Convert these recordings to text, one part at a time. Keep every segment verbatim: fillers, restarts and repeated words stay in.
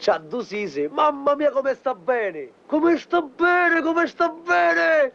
C'ha due sisi, mamma mia come sta bene! Come sta bene, come sta bene!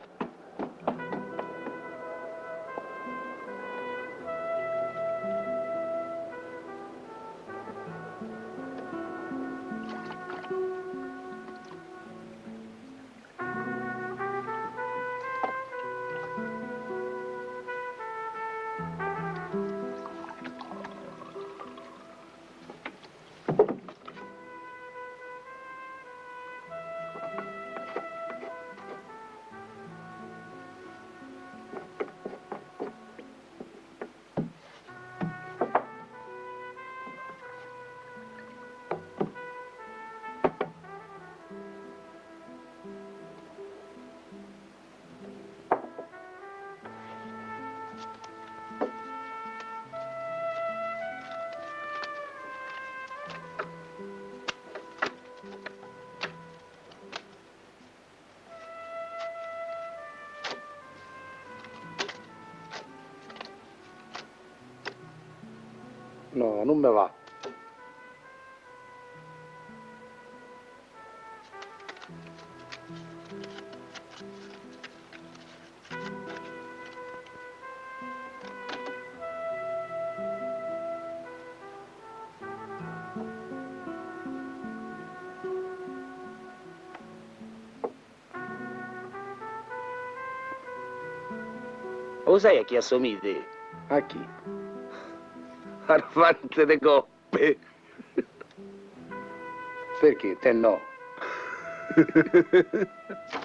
No, non me va. Lo sai a chi assomigli? A chi? Arfante de coppe. Perché? Te no.